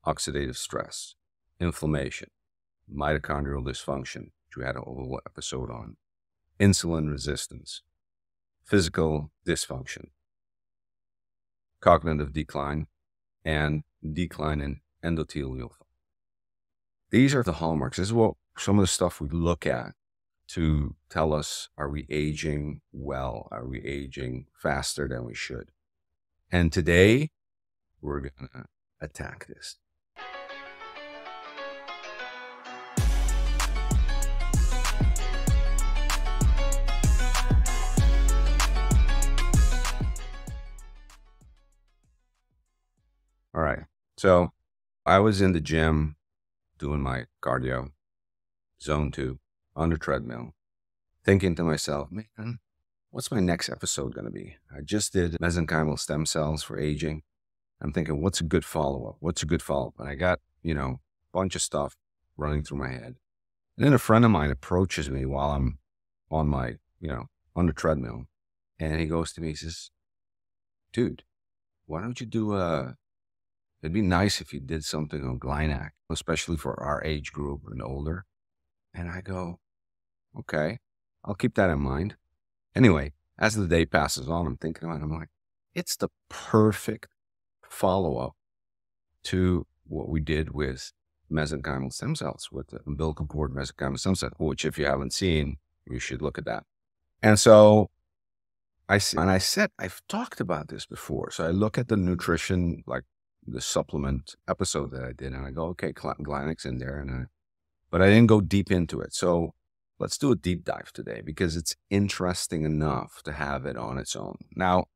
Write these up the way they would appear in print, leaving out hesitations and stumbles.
oxidative stress, inflammation, mitochondrial dysfunction, which we had a whole episode on, insulin resistance, physical dysfunction, cognitive decline, and decline in endothelial function. These are the hallmarks. This is what some of the stuff we look at to tell us, are we aging well? Are we aging faster than we should? And today, we're going to attack this. All right. So I was in the gym doing my cardio, zone 2, on the treadmill, thinking to myself, man, what's my next episode going to be? I just did mesenchymal stem cells for aging. I'm thinking, what's a good follow-up? What's a good follow-up? And I got, a bunch of stuff running through my head. And then a friend of mine approaches me while I'm on my, on the treadmill. And he goes to me, he says, dude, why don't you do it'd be nice if you did something on GlyNAC, especially for our age group and older. And I go, okay, I'll keep that in mind. Anyway, as the day passes on, I'm thinking about it. I'm like, it's the perfect follow-up to what we did with mesenchymal stem cells, with the umbilical cord mesenchymal stem cell, which if you haven't seen, you should look at that. And so I've talked about this before. So I look at the nutrition, like the supplement episode that I did, and I go, okay, GlyNAC's in there, but I didn't go deep into it. So let's do a deep dive today because it's interesting enough to have it on its own. Now,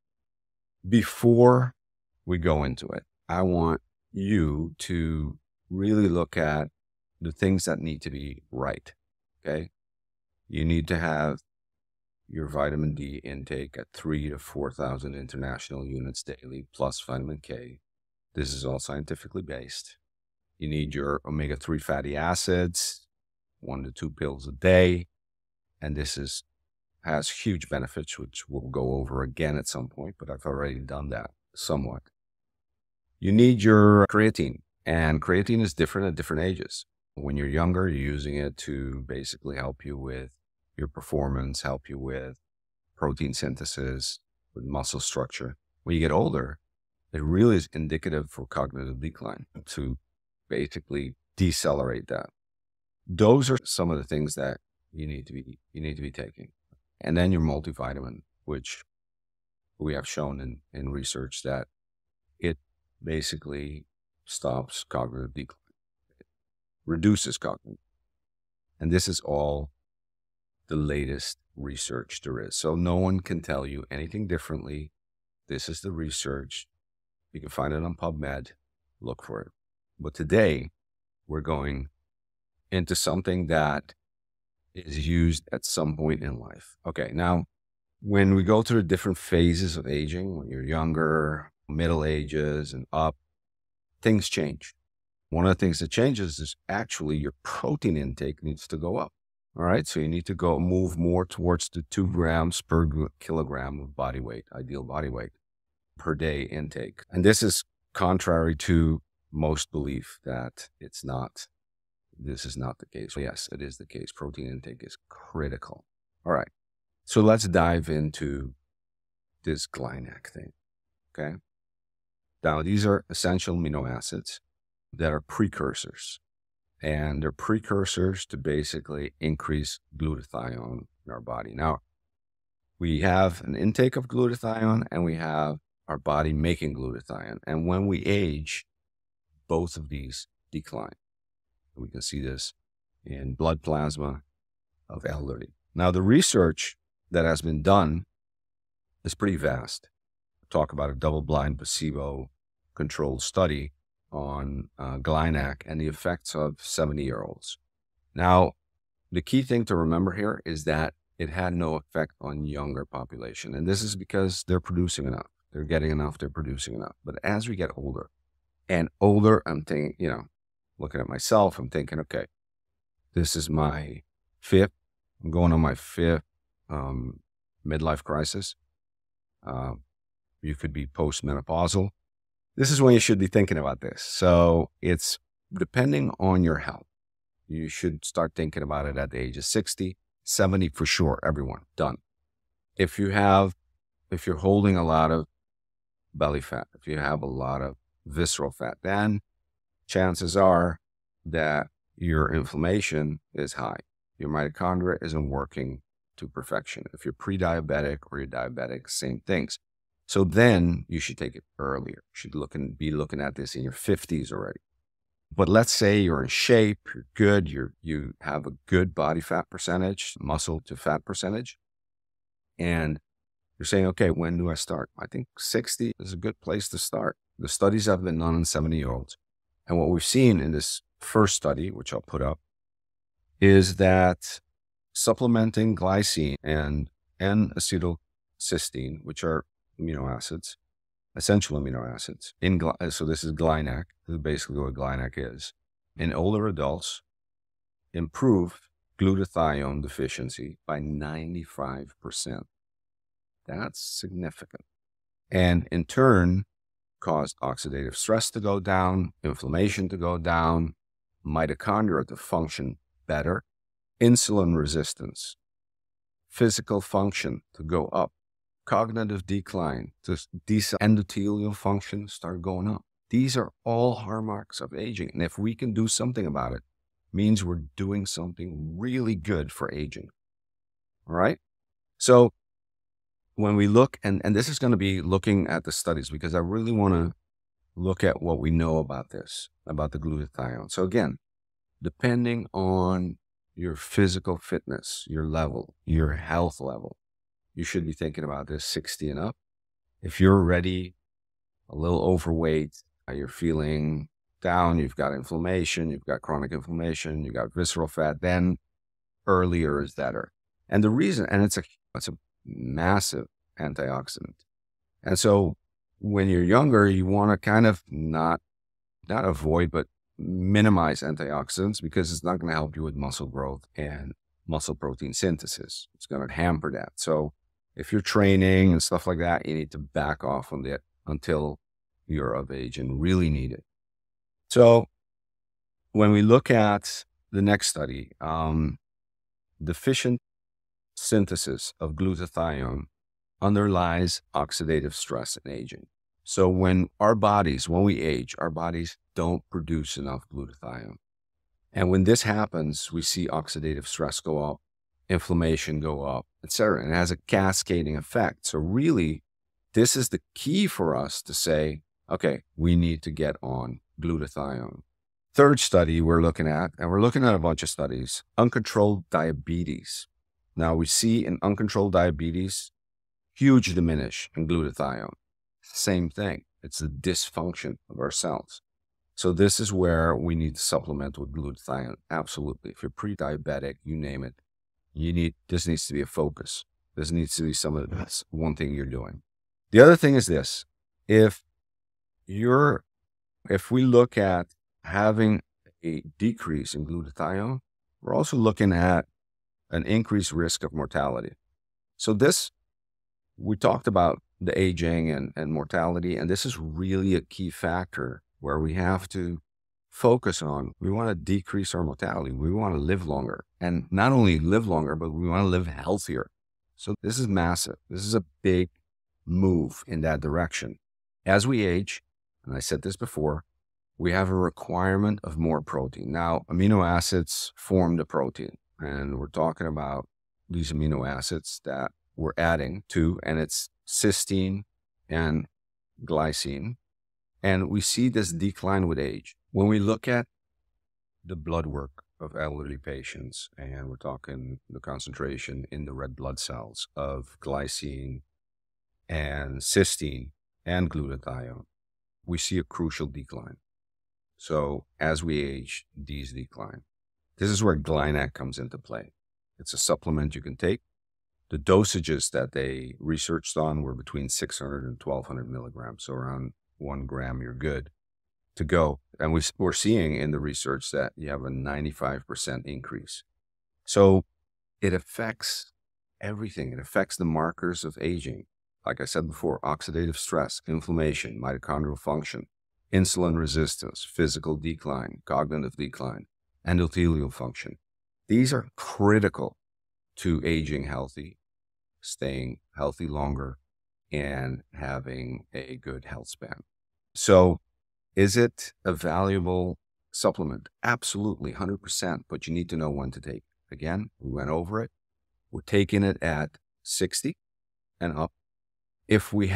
before we go into it, I want you to really look at the things that need to be right, okay? You need to have your vitamin D intake at 3,000 to 4,000 international units daily, plus vitamin K. This is all scientifically based. You need your omega-3 fatty acids, 1 to 2 pills a day. And this has huge benefits, which we'll go over again at some point, but I've already done that somewhat. You need your creatine, and creatine is different at different ages. When you're younger, you're using it to basically help you with your performance, help you with protein synthesis, with muscle structure. When you get older, it really is indicative for cognitive decline to basically decelerate that. Those are some of the things that you need to be taking. And then your multivitamin, which we have shown in research that it basically stops cognitive decline. It reduces cognitive. And this is all the latest research there is. So no one can tell you anything differently. This is the research. You can find it on PubMed. Look for it. But today, we're going into something that is used at some point in life. Okay, now, when we go through the different phases of aging, when you're younger, middle ages, and up, things change. One of the things that changes is actually your protein intake needs to go up. All right, so you need to move more towards the 2 grams per kilogram of body weight, ideal body weight, per day intake. And this is contrary to most belief that this is not the case. Yes, it is the case. Protein intake is critical. All right, so let's dive into this GlyNAC thing, okay? Now, these are essential amino acids that are precursors, and they're precursors to basically increase glutathione in our body. Now, we have an intake of glutathione and we have our body making glutathione. And when we age, both of these decline. We can see this in blood plasma of elderly. Now, the research that has been done is pretty vast. Talk about a double-blind, placebo-controlled study on GlyNAC and the effects of 70-year-olds. Now, the key thing to remember here is that it had no effect on younger population. And this is because they're producing enough. They're getting enough. They're producing enough. But as we get older and older, I'm thinking, looking at myself, I'm thinking, okay, this is my I'm going on my fifth midlife crisis. You could be postmenopausal. this is when you should be thinking about this. So it's depending on your health. You should start thinking about it at the age of 60, 70 for sure. Everyone done. If you're holding a lot of belly fat, if you have a lot of visceral fat, then chances are that your inflammation is high. Your mitochondria isn't working to perfection. If you're pre-diabetic or you're diabetic, same things. So then you should take it earlier. You should be looking at this in your 50s already. But let's say you're in shape, you're good, you have a good body fat percentage, muscle to fat percentage, and you're saying, okay, when do I start? I think 60 is a good place to start. The studies have been done on 70-year-olds. And what we've seen in this first study, which I'll put up, is that supplementing glycine and N-acetylcysteine, which are amino acids, essential amino acids, so this is GlyNAC. This is basically what GlyNAC is. In older adults, improve glutathione deficiency by 95%. That's significant. And in turn, caused oxidative stress to go down, inflammation to go down, mitochondria to function better, insulin resistance, physical function to go up, cognitive decline, to endothelial function start going up. These are all hallmarks of aging. And if we can do something about it, means we're doing something really good for aging. All right? So when we look, and this is going to be looking at the studies, because I really want to look at what we know about this, about the glutathione. So again, depending on your physical fitness, your level, your health level, you should be thinking about this 60 and up. If you're already a little overweight, you're feeling down, you've got inflammation, you've got chronic inflammation, you've got visceral fat, then earlier is better. And the reason, and it's a massive antioxidant. And so when you're younger, you want to kind of not avoid, but minimize antioxidants, because it's not going to help you with muscle growth and muscle protein synthesis. It's going to hamper that. So if you're training and stuff like that, you need to back off on that until you're of age and really need it. So when we look at the next study, deficient synthesis of glutathione underlies oxidative stress in aging. So when we age, our bodies don't produce enough glutathione. And when this happens, we see oxidative stress go up, inflammation go up, etc. And it has a cascading effect. So really, this is the key for us to say, okay, we need to get on glutathione. Third study we're looking at, and we're looking at a bunch of studies, uncontrolled diabetes. Now we see in uncontrolled diabetes, huge diminish in glutathione. Same thing. It's the dysfunction of our cells. So this is where we need to supplement with glutathione. Absolutely. If you're pre-diabetic, you name it, this needs to be a focus. This needs to be that's one thing you're doing. The other thing is this. If we look at having a decrease in glutathione, we're also looking at an increased risk of mortality. So we talked about the aging and mortality, and this is really a key factor where we have to focus on. We want to decrease our mortality. We want to live longer, and not only live longer, but we want to live healthier. So this is massive. This is a big move in that direction. As we age, and I said this before, we have a requirement of more protein. Now, amino acids form the protein, and we're talking about these amino acids that we're adding to, and it's cysteine and glycine. And we see this decline with age. When we look at the blood work of elderly patients, and we're talking the concentration in the red blood cells of glycine and cysteine and glutathione, we see a crucial decline. So as we age, these decline. This is where GlyNAC comes into play. It's a supplement you can take. The dosages that they researched on were between 600 and 1200 milligrams. So around 1 gram, you're good to go. And we're seeing in the research that you have a 95% increase. So it affects everything. It affects the markers of aging. like I said before, oxidative stress, inflammation, mitochondrial function, insulin resistance, physical decline, cognitive decline, endothelial function. These are critical to aging healthy, staying healthy longer, and having a good health span. So is it a valuable supplement? Absolutely, 100%, but you need to know when to take it. Again, we went over it. We're taking it at 60 and up. If we're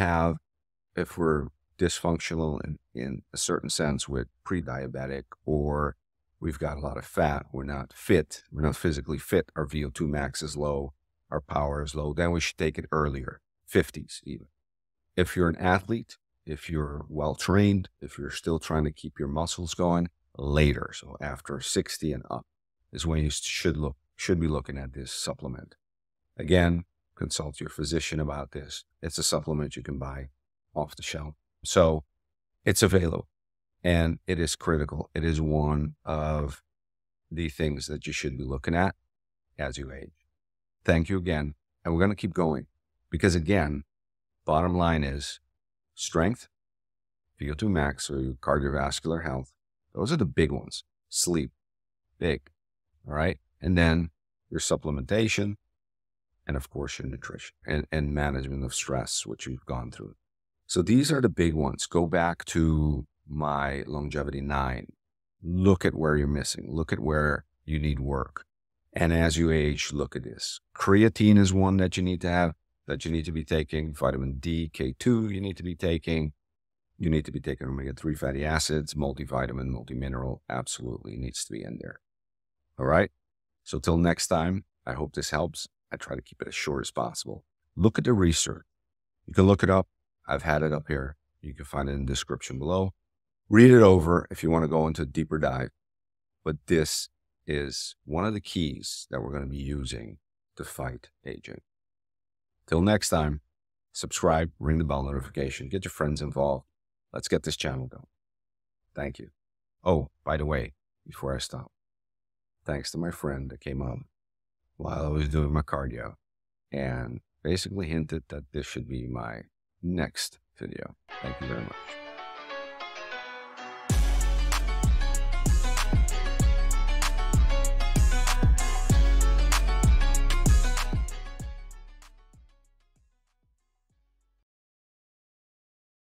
dysfunctional in a certain sense with pre-diabetic, or we've got a lot of fat, we're not fit, we're not physically fit, our VO2 max is low, our power is low, then we should take it earlier, 50s even. If you're an athlete, if you're well-trained, if you're still trying to keep your muscles going, later. So after 60 and up is when you should be looking at this supplement. Again, consult your physician about this. It's a supplement you can buy off the shelf. So it's available and it is critical. It is one of the things that you should be looking at as you age. Thank you again. And we're going to keep going because, again, bottom line is strength, VO2 max, or your cardiovascular health. Those are the big ones. Sleep, big. All right. And then your supplementation, and of course your nutrition and management of stress, which we've gone through. So these are the big ones. Go back to my longevity 9. Look at where you're missing. Look at where you need work. And as you age, look at this. Creatine is one that you need to have, that you need to be taking. Vitamin D, K2 you need to be taking. You need to be taking omega-3 fatty acids, multivitamin, multimineral, absolutely needs to be in there. All right? So till next time, I hope this helps. I try to keep it as short as possible. Look at the research. You can look it up. I've had it up here. You can find it in the description below. Read it over if you want to go into a deeper dive. But this is one of the keys that we're going to be using to fight aging. Till next time, subscribe, ring the bell notification, get your friends involved. Let's get this channel going. Thank you. Oh, by the way, before I stop, thanks to my friend that came up while I was doing my cardio and basically hinted that this should be my next video. Thank you very much.